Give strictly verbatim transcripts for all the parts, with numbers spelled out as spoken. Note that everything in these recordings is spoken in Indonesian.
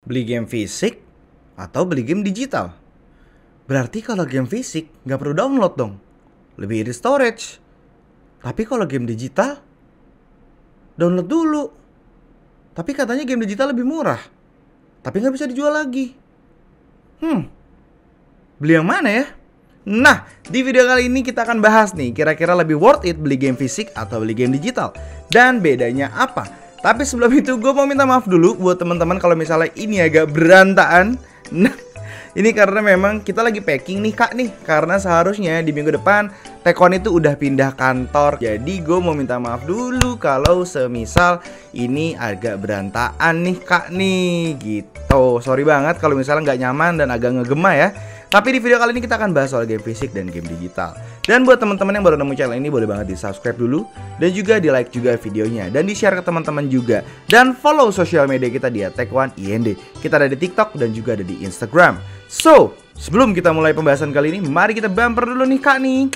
Beli game fisik atau beli game digital? Berarti kalau game fisik nggak perlu download dong, lebih irit storage. Tapi kalau game digital, download dulu. Tapi katanya game digital lebih murah, tapi nggak bisa dijual lagi. Hmm, beli yang mana ya? Nah, di video kali ini kita akan bahas nih, kira-kira lebih worth it beli game fisik atau beli game digital, dan bedanya apa. Tapi sebelum itu gue mau minta maaf dulu buat teman-teman kalau misalnya ini agak berantakan. Nah, ini karena memang kita lagi packing nih kak nih, karena seharusnya di minggu depan Tekwan itu udah pindah kantor. Jadi gue mau minta maaf dulu kalau semisal ini agak berantakan nih kak nih, gitu. Sorry banget kalau misalnya nggak nyaman dan agak ngegema ya. Tapi di video kali ini kita akan bahas soal game fisik dan game digital. Dan buat teman-teman yang baru nemu channel ini, boleh banget di subscribe dulu, dan juga di like juga videonya, dan di share ke teman-teman juga. Dan follow sosial media kita di Tekwan I N D. Kita ada di TikTok dan juga ada di Instagram. So, sebelum kita mulai pembahasan kali ini, mari kita bumper dulu nih kak nih.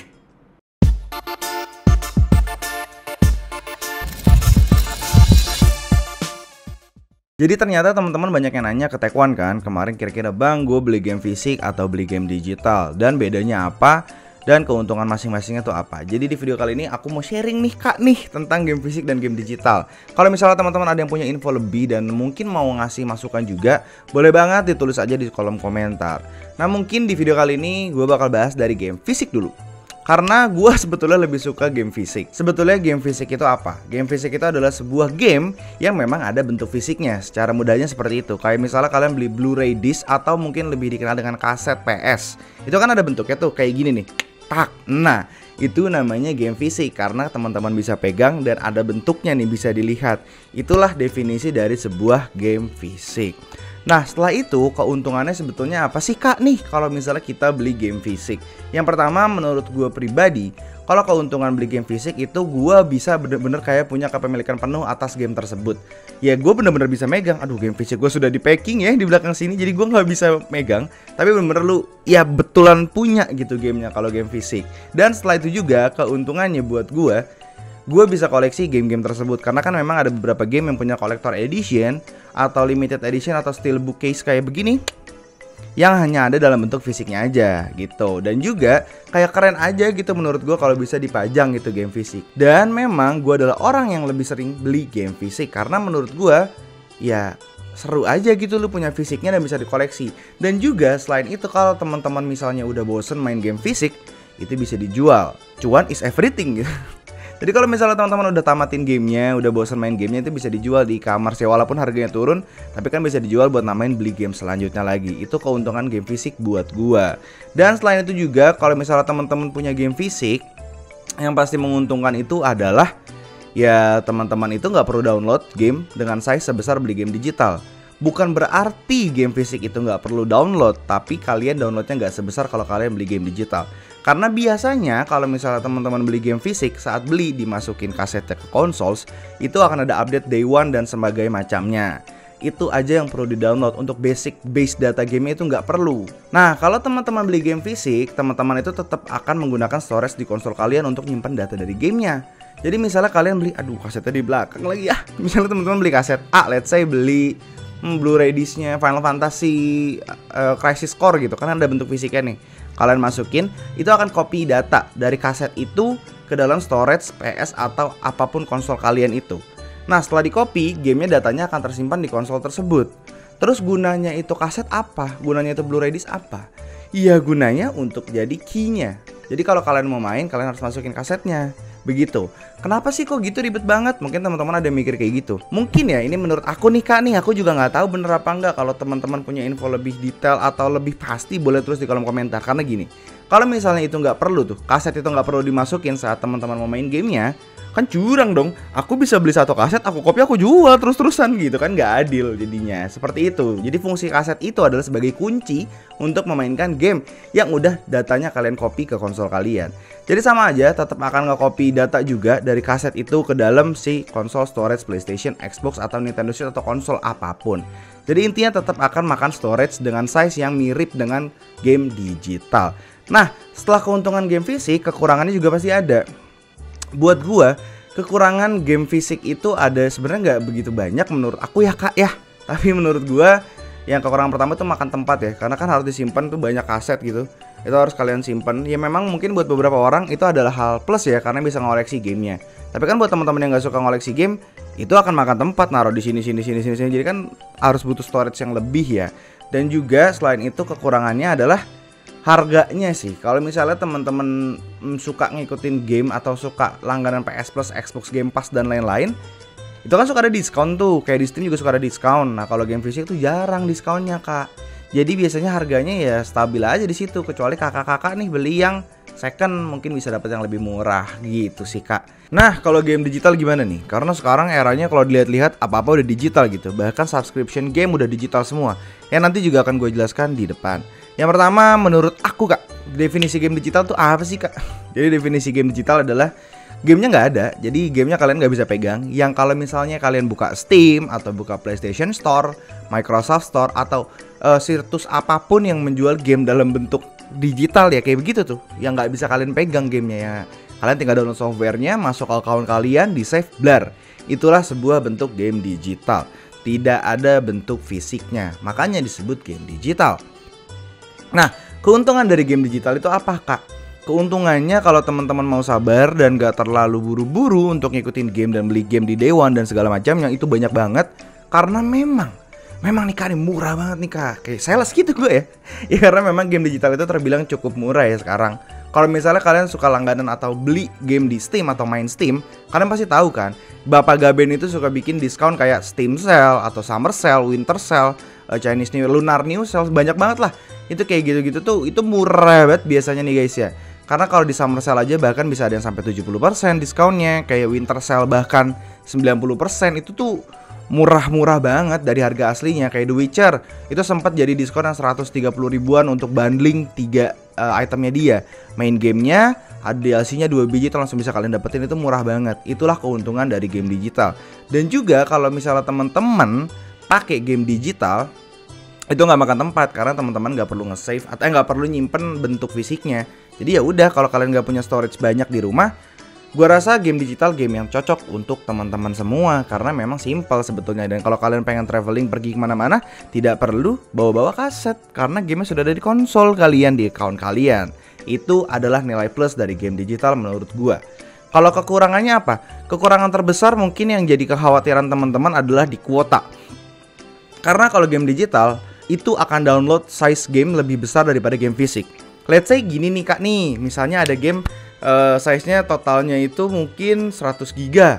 Jadi ternyata teman-teman banyak yang nanya ke Tekwan kan, kemarin kira-kira bang gue beli game fisik atau beli game digital, dan bedanya apa, dan keuntungan masing-masingnya tuh apa. Jadi di video kali ini aku mau sharing nih kak nih tentang game fisik dan game digital. Kalau misalnya teman-teman ada yang punya info lebih dan mungkin mau ngasih masukan juga, boleh banget ditulis aja di kolom komentar. Nah mungkin di video kali ini gue bakal bahas dari game fisik dulu, karena gue sebetulnya lebih suka game fisik. Sebetulnya game fisik itu apa? Game fisik itu adalah sebuah game yang memang ada bentuk fisiknya. Secara mudahnya seperti itu. Kayak misalnya kalian beli Blu-ray disc atau mungkin lebih dikenal dengan kaset P S. Itu kan ada bentuknya tuh kayak gini nih. Tak. Nah, itu namanya game fisik karena teman-teman bisa pegang dan ada bentuknya nih, bisa dilihat. Itulah definisi dari sebuah game fisik. Nah setelah itu keuntungannya sebetulnya apa sih kak nih kalau misalnya kita beli game fisik? Yang pertama menurut gue pribadi, kalau keuntungan beli game fisik itu gue bisa bener-bener kayak punya kepemilikan penuh atas game tersebut. Ya gue bener-bener bisa megang. Aduh, game fisik gue sudah di packing ya di belakang sini, jadi gue nggak bisa megang. Tapi bener-bener lu ya betulan punya gitu gamenya kalau game fisik. Dan setelah itu juga keuntungannya buat gue, gue bisa koleksi game-game tersebut. Karena kan memang ada beberapa game yang punya collector edition atau limited edition atau steelbook case kayak begini, yang hanya ada dalam bentuk fisiknya aja gitu. Dan juga kayak keren aja gitu menurut gue kalau bisa dipajang gitu game fisik. Dan memang gue adalah orang yang lebih sering beli game fisik karena menurut gue ya seru aja gitu lu punya fisiknya dan bisa dikoleksi. Dan juga selain itu kalau teman-teman misalnya udah bosen main game fisik, itu bisa dijual. Cuan is everything gitu. Jadi kalau misalnya teman-teman udah tamatin gamenya, udah bosan main gamenya, itu bisa dijual di e-commerce ya, walaupun harganya turun, tapi kan bisa dijual buat namain beli game selanjutnya lagi. Itu keuntungan game fisik buat gua. Dan selain itu juga kalau misalnya teman-teman punya game fisik, yang pasti menguntungkan itu adalah ya teman-teman itu nggak perlu download game dengan size sebesar beli game digital. Bukan berarti game fisik itu nggak perlu download, tapi kalian downloadnya nggak sebesar kalau kalian beli game digital. Karena biasanya kalau misalnya teman-teman beli game fisik, saat beli dimasukin kasetnya ke konsoles, itu akan ada update day one dan sebagainya macamnya. Itu aja yang perlu di-download. Untuk basic base data game itu nggak perlu. Nah kalau teman-teman beli game fisik, teman-teman itu tetap akan menggunakan storage di konsol kalian untuk nyimpan data dari gamenya. Jadi misalnya kalian beli, aduh kasetnya di belakang lagi ya. Misalnya teman-teman beli kaset A, let's say beli hmm, Blu-ray disc-nya Final Fantasy uh, Crisis Core gitu, kan ada bentuk fisiknya nih. Kalian masukin, itu akan copy data dari kaset itu ke dalam storage P S atau apapun konsol kalian itu. Nah setelah di copy, gamenya datanya akan tersimpan di konsol tersebut. Terus gunanya itu kaset apa? Gunanya itu Blu-ray disc apa? Iya gunanya untuk jadi key-nya. Jadi kalau kalian mau main, kalian harus masukin kasetnya. Begitu. Kenapa sih kok gitu ribet banget? Mungkin teman-teman ada yang mikir kayak gitu. Mungkin ya ini menurut aku nih kak nih, aku juga nggak tahu bener apa enggak. Kalau teman-teman punya info lebih detail atau lebih pasti, boleh tulis di kolom komentar. Karena gini, kalau misalnya itu nggak perlu tuh, kaset itu nggak perlu dimasukin saat teman-teman mau main gamenya, kan curang dong. Aku bisa beli satu kaset, aku copy, aku jual terus-terusan gitu kan, nggak adil jadinya. Seperti itu. Jadi fungsi kaset itu adalah sebagai kunci untuk memainkan game yang udah datanya kalian copy ke konsol kalian. Jadi sama aja, tetap akan nge-copy data juga dari kaset itu ke dalam si konsol storage PlayStation, Xbox atau Nintendo Switch atau konsol apapun. Jadi intinya tetap akan makan storage dengan size yang mirip dengan game digital. Nah, setelah keuntungan game fisik, kekurangannya juga pasti ada. Buat gua, kekurangan game fisik itu ada sebenarnya nggak begitu banyak menurut aku ya kak ya. Tapi menurut gua Yang kekurangan pertama tuh makan tempat ya, karena kan harus disimpan tuh banyak kaset gitu. Itu harus kalian simpan. Ya memang mungkin buat beberapa orang itu adalah hal plus ya, karena bisa ngoleksi gamenya. Tapi kan buat teman-teman yang nggak suka ngoleksi game, itu akan makan tempat, naruh di sini sini sini sini sini. Jadi kan harus butuh storage yang lebih ya. Dan juga selain itu kekurangannya adalah harganya sih. Kalau misalnya teman-teman suka ngikutin game atau suka langganan P S Plus, Xbox Game Pass dan lain-lain, itu kan suka ada diskon tuh. Kayak di Steam juga suka ada diskon. Nah kalau game fisik tuh jarang diskonnya kak. Jadi biasanya harganya ya stabil aja di situ, kecuali kakak-kakak nih beli yang second mungkin bisa dapat yang lebih murah gitu sih kak. Nah kalau game digital gimana nih? Karena sekarang eranya kalau dilihat-lihat apa-apa udah digital gitu. Bahkan subscription game udah digital semua. Yang nanti juga akan gue jelaskan di depan. Yang pertama menurut aku kak, definisi game digital tuh apa sih kak? Jadi definisi game digital adalah gamenya nggak ada, jadi gamenya kalian nggak bisa pegang. Yang kalau misalnya kalian buka Steam atau buka PlayStation Store, Microsoft Store atau uh, situs apapun yang menjual game dalam bentuk digital ya kayak begitu tuh, yang nggak bisa kalian pegang gamenya ya. Kalian tinggal download softwarenya, masuk ke account kalian, di save, blar. Itulah sebuah bentuk game digital. Tidak ada bentuk fisiknya, makanya disebut game digital. Nah, keuntungan dari game digital itu apa kak? Keuntungannya kalau teman-teman mau sabar dan gak terlalu buru-buru untuk ngikutin game dan beli game di day one dan segala macamnya, itu banyak banget. Karena memang Memang nih kak, ini murah banget nih kak. Kayak sales gitu gue ya. Ya karena memang game digital itu terbilang cukup murah ya sekarang. Kalau misalnya kalian suka langganan atau beli game di Steam atau main Steam, kalian pasti tahu kan, Bapak Gaben itu suka bikin diskon kayak Steam Sale atau Summer Sale, Winter Sale, Chinese New Year, Lunar New Sale, banyak banget lah. Itu kayak gitu-gitu tuh, itu murah banget biasanya nih guys ya. Karena kalau di Summer Sale aja bahkan bisa ada yang sampai tujuh puluh persen diskonnya. Kayak Winter Sale bahkan sembilan puluh persen. Itu tuh murah-murah banget dari harga aslinya. Kayak The Witcher itu sempat jadi diskon yang seratus tiga puluh ribuan untuk bundling tiga uh, itemnya dia. Main gamenya, ada D L C-nya dua biji itu langsung bisa kalian dapetin. Itu murah banget. Itulah keuntungan dari game digital. Dan juga kalau misalnya teman-teman pakai game digital, itu nggak makan tempat karena teman-teman nggak perlu nge-save atau nggak perlu nyimpen bentuk fisiknya. Jadi ya udah, kalau kalian nggak punya storage banyak di rumah, gua rasa game digital game yang cocok untuk teman-teman semua karena memang simple sebetulnya. Dan kalau kalian pengen traveling pergi kemana-mana, tidak perlu bawa-bawa kaset karena gamenya sudah ada di konsol kalian, di account kalian. Itu adalah nilai plus dari game digital menurut gua. Kalau kekurangannya apa? Kekurangan terbesar mungkin yang jadi kekhawatiran teman-teman adalah di kuota. Karena kalau game digital itu akan download size game lebih besar daripada game fisik. Let's say gini nih kak nih, misalnya ada game uh, size-nya totalnya itu mungkin seratus giga.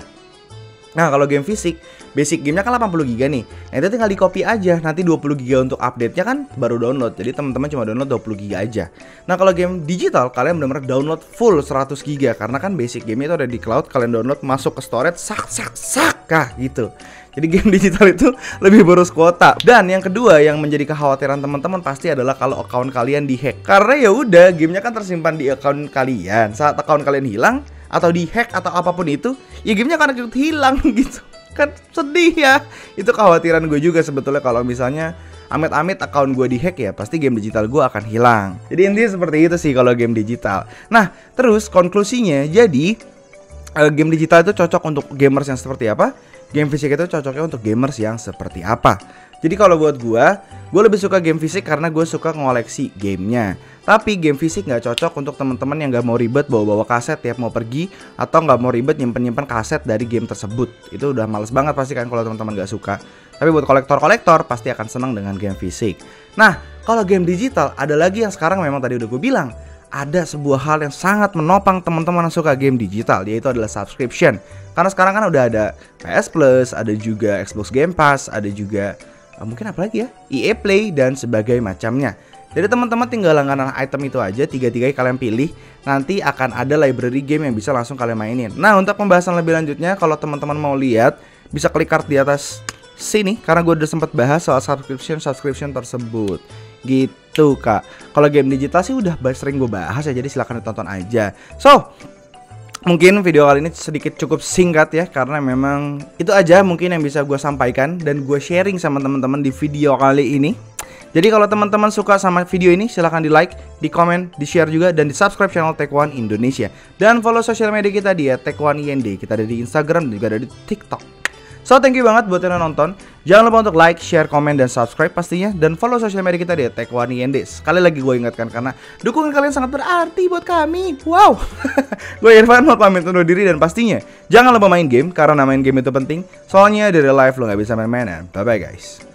Nah kalau game fisik, basic gamenya kan delapan puluh giga nih. Nah itu tinggal di copy aja, nanti dua puluh giga untuk update-nya kan baru download. Jadi teman-teman cuma download dua puluh giga aja. Nah kalau game digital kalian benar-benar download full seratus giga. Karena kan basic game-nya itu ada di cloud, kalian download masuk ke storage, sak sak sak kah gitu. Jadi game digital itu lebih boros kuota. Dan yang kedua yang menjadi kekhawatiran teman-teman pasti adalah kalau account kalian dihack. Karena ya udah, gamenya kan tersimpan di account kalian. Saat account kalian hilang atau dihack atau apapun itu, ya gamenya akan ikut hilang gitu. Kan sedih ya. Itu kekhawatiran gue juga sebetulnya kalau misalnya amit-amit account gue dihack, ya pasti game digital gue akan hilang. Jadi intinya seperti itu sih kalau game digital. Nah terus konklusinya, jadi game digital itu cocok untuk gamers yang seperti apa? Game fisik itu cocoknya untuk gamers yang seperti apa? Jadi kalau buat gue, gue lebih suka game fisik karena gue suka ngoleksi gamenya. Tapi game fisik nggak cocok untuk teman-teman yang nggak mau ribet bawa-bawa kaset tiap mau pergi, atau nggak mau ribet nyimpen-nyimpen kaset dari game tersebut. Itu udah males banget pasti kan kalau teman-teman nggak suka. Tapi buat kolektor-kolektor pasti akan senang dengan game fisik. Nah, kalau game digital ada lagi yang sekarang memang tadi udah gue bilang, ada sebuah hal yang sangat menopang teman-teman yang suka game digital, yaitu adalah subscription. Karena sekarang kan udah ada P S Plus, ada juga Xbox Game Pass, ada juga uh, mungkin apa lagi ya, E A Play dan sebagainya macamnya. Jadi teman-teman tinggal langganan item itu aja, tiga-tiganya kalian pilih, nanti akan ada library game yang bisa langsung kalian mainin. Nah untuk pembahasan lebih lanjutnya, kalau teman-teman mau lihat, bisa klik card di atas sini, karena gue udah sempat bahas soal subscription-subscription tersebut. Gitu kak. Kalau game digital sih udah sering gue bahas ya, jadi silahkan ditonton aja. So, mungkin video kali ini sedikit cukup singkat ya, karena memang itu aja mungkin yang bisa gue sampaikan dan gue sharing sama teman-teman di video kali ini. Jadi kalau teman-teman suka sama video ini, silahkan di like, di komen, di share juga, dan di subscribe channel Tech One Indonesia. Dan follow sosial media kita di Tech One I N D. Kita ada di Instagram dan juga ada di TikTok. So thank you banget buat yang nonton. Jangan lupa untuk like, share, komen, dan subscribe pastinya. Dan follow sosial media kita di tekwaniendes. Sekali lagi gue ingatkan karena dukungan kalian sangat berarti buat kami. Wow. Gue Irfan mau pamit undur diri dan pastinya jangan lupa main game karena main game itu penting. Soalnya dari live lo gak bisa main-mainan. Bye bye guys.